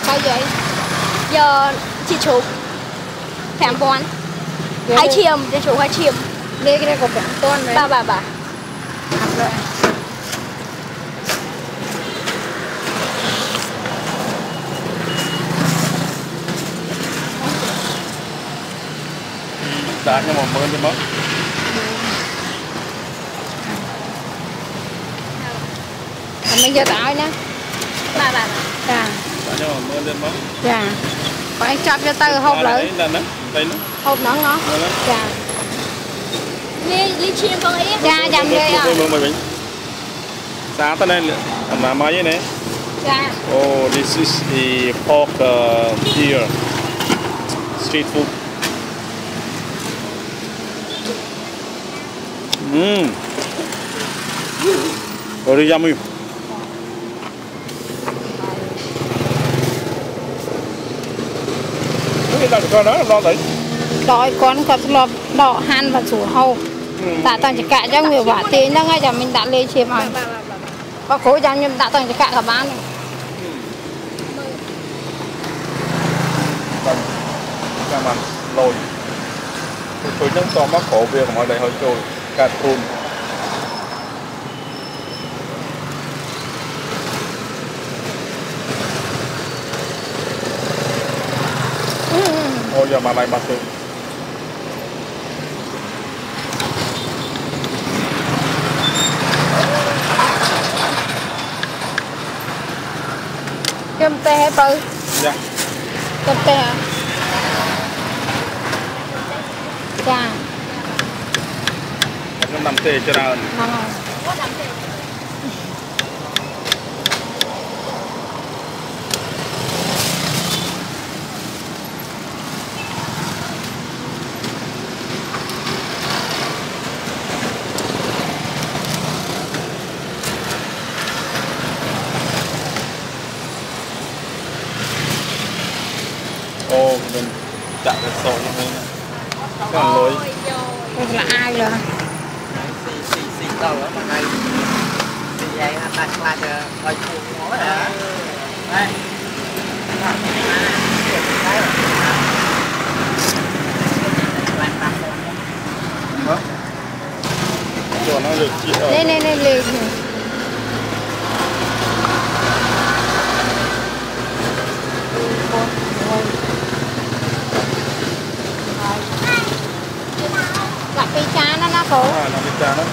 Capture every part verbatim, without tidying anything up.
Bao vậy? Giờ chị chụp thèm con hai chiêm, chị chụp hai chiêm. Đây cái này có phải con đấy. Ba bà bà. Rồi. Đã cho một mơn cho mất. Mình giờ tao nhá. Ba bà. Dạ. Đã cho một mơn cho mất. Dạ. Còn anh chọn cho tao hộp lớn. Đây nó, đây nó. Hộp nó ngó. Dạ. Ly ly chiêm con ấy. Dạ, dầm ghê à. Sáng tới đây là mấy vậy này? Dạ. Oh, this is the pork uh, here. Street food. Mmm. Very yummy. Cái con đó lo đấy. Đói con có lọp đỏ han và sủi hầu. Đã tặng cho cả cho người vả tiền đó ngay giờ mình đã lên chiếm rồi. Có khối cho nhưng đã tặng cho cả cả bán rồi. Các bạn lồi. Tôi nhớ to mắc khổ việc mọi đây hơi trôi. Cát thun. Ôi giờ mà lại bắt tôi. Cơm tê hay bơ? Dạ. Cơm tê hả? Dạ. Nó nằm tê cho nào. Ngon rồi. Ô, mình chạm cái sổ như thế này. Cái còn lối. Không là ai rồi? Xì xì xì tàu ở bên này. Xì vậy ha, ta qua chờ coi chuột ngó hả? Đây. Hả? Cho nó được chị ở. Đây này này lên. Gặp cái cha nó nó khổ. À, nó cái cha nó.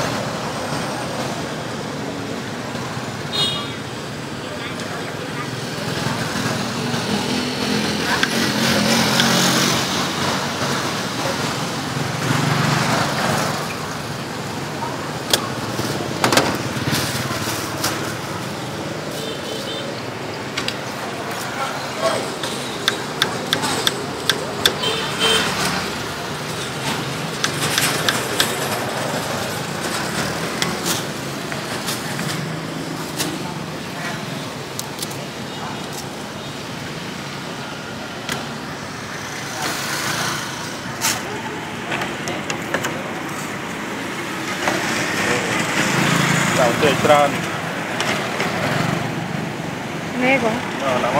Đào tươi trơn. Mê quá. Ờ, nóng á.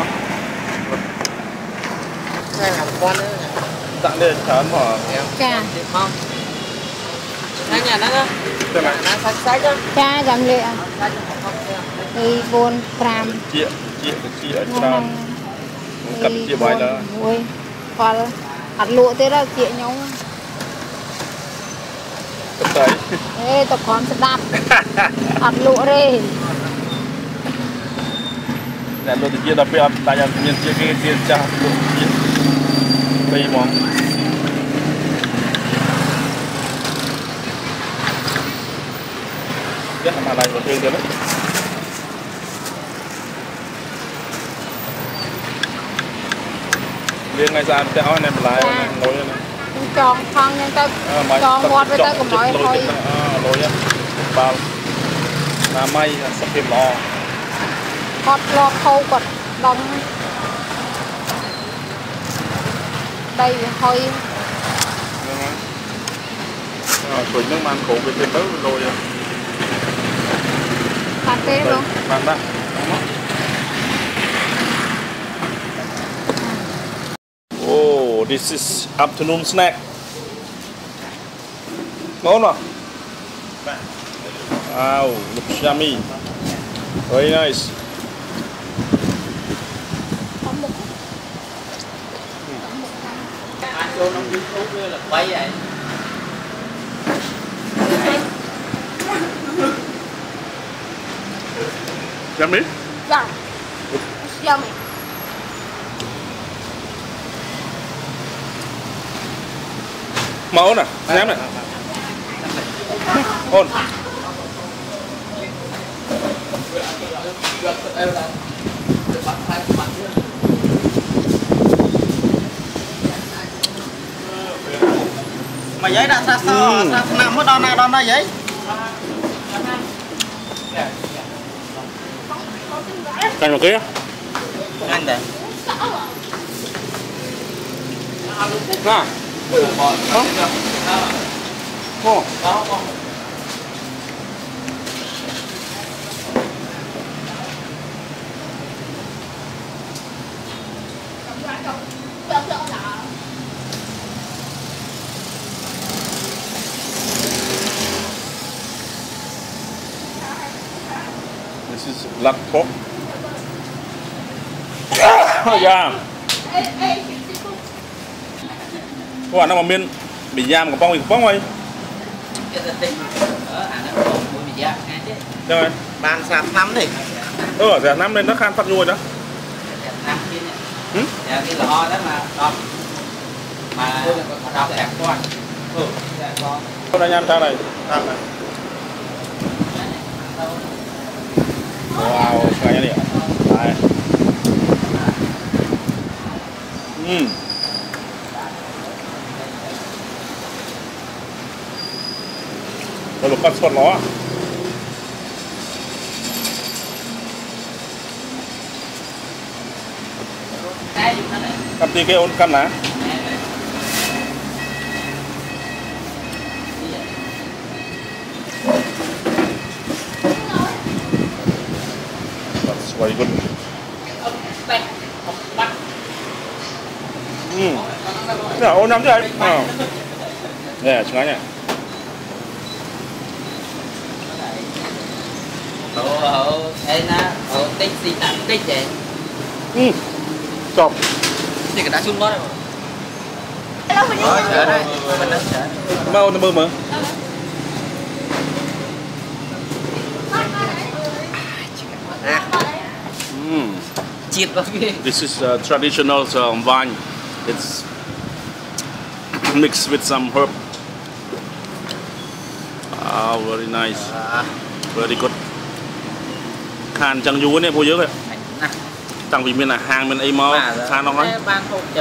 Đây là một con nữa. Dặn đây trơn hả? Cha. Không. Đây nhà nó đó. Thế này. Nó xách xách đó. Cha dầm lệ à? Thì buồn pram. Chia, chia, chia ở trơn. Cắt chia bài đó. Ôi. Còn hạt lụa thế đó chị nhau. Cắt tới. Ê, tập con sẽ đạp. Hạt lụa đi. Nè, tôi chia đặc biệt tại nhà nhân chia cái tiền cha lụa chia. Cây món. Rất là mà này của thương tiền đấy. Liên ngay ra cái áo này mà lại ngồi này. Tròn phong nhưng ta tròn ngọt với ta cũng nói thôi. Lôi á. Bao. Là may sắp thêm lò. Cọt lọt khâu cọt đông. Đây hơi. Rồi, tuổi nước man khổ với thêm tớ rồi. Bán thế luôn. Bán đó. this is afternoon snack. Ngon không? Wow, looks yummy. Very nice. Ăn vô nông YouTube là quay vậy. Yummy? Vâng. It's yummy. Mẫu nè, nhắm nè. Ôn. Mà giấy đã sao sao nằm mất đòn nào đòn đây giấy. Canh một kia. Anh đấy. Nè. Ồ. This is black pork. Yeah. Các bạn đang làm miên bị giam của bông thì bông ơi. Rồi. Bàn sạp nắm thì. Ờ, rẻ năm lên nó khan phát nuôi đó. Ừ? Dạ cái lọ đó mà đọc. Mà đọc đẹp con. Ừ, đẹp con. Hôm nay nham sao này? Làm này. Wow, cái này. Đây. Ừm. Tôi lục cắt sốt nó. Cặp tí cái ôn cắt lá. That's very good. Ừm. Dạ, ôn lắm chứ anh. Ờ. Nè, chúng anh này. Ồ, ồ, ê na, ồ, tích gì tặng tích vậy? Ừ, chọc. Thì cái đá xuống đó rồi. Ờ, chờ đây, mình đang chờ. Mau nó bơm mà. Mm. Chiết vào kia. This is uh, traditional um, wine. It's mixed with some herb. Ah, very nice. Very good. Khan chẳng dú này, bố nhớ kìa. Tăng vì mình là hàng mình ấy mà khan nó nói. Ban không chậm.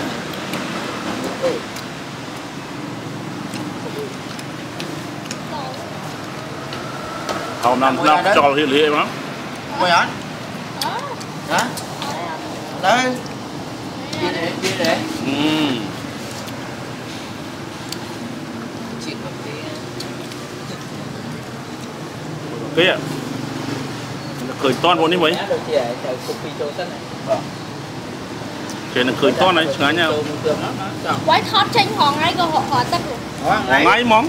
Hôm năm năm cho hiện lý em lắm. Quay hả? Hả? Đây. Đi để, đi để. Ừm. Chiết vào kia. Cái ạ. Nó cười toan vô ní mấy. Cái nó cười toan này, ngái nhau. Quái thót chanh hòn ngay cơ họ họ tất luôn. Hòn ngay món.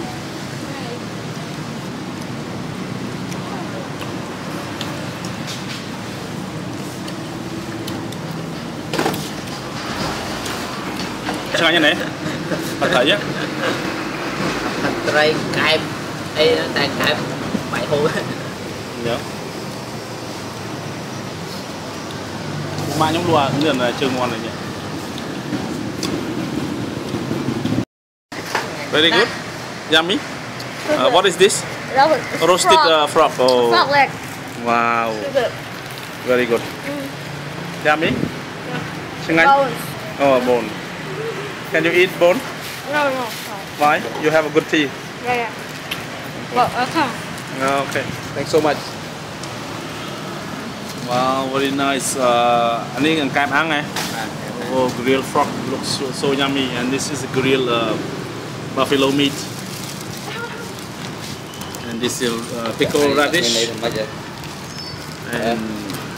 Chẳng như này. Bạn thấy nhé. Thật đây cài. Đây nó đang cài bảy hôi. Nhớ. Mà nhóm lùa cũng là chơi ngon này nhỉ. Very good. Yummy. Uh, what is this? Roasted uh, frog. Oh. Frog leg. Wow. Very good. Mm. Yummy. Yeah. Bones. Oh, bone. Can you eat bone? No, no. no. Why? You have a good tea. Yeah, yeah. Well, okay. Okay. Thanks so much. Wow, very nice. Uh, anh ấy cam ăn này. Oh, grilled frog looks so, so yummy, and this is grilled uh, buffalo meat. And this is uh, pickled radish. And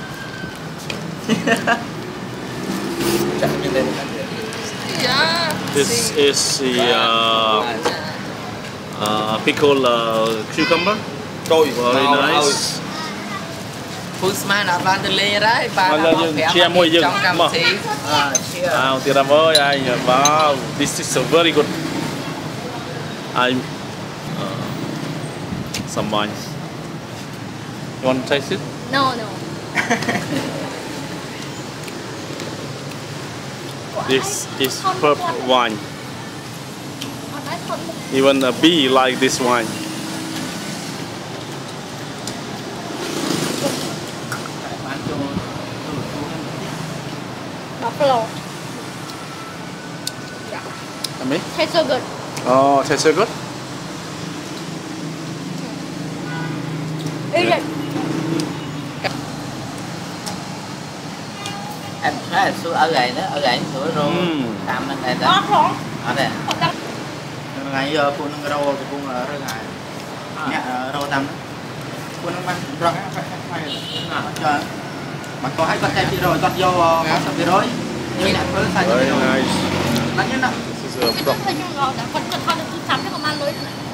Chắc như đây. Yeah. This is the uh, uh, pickled uh, cucumber. Very nice. Phun smile là ban từ lê đấy, ba là chia môi dừng. À, chia. Wow, tiệt vời ai nhỉ? Wow, this is a very good. I uh, some wine. You want to taste it? No, no. This is purple wine. Even a bee like this wine. Buffalo. I mean? Tastes so good. Oh, tastes so good. Eat it. Em thấy số ở gầy đó, ở gầy số rô tam bên đây đó. Ở đây. Ngày giờ pun nông rô thì pun ở đây ngày. Nhẹ rô tam. Pun nông ban răng phải phải phải. Mà có hai con trai rồi con vô có sập rồi. Nhưng mà có sai rồi. Lắm nhất đó. This is a Cái này ngon, còn còn con được sắm cái con ăn mới.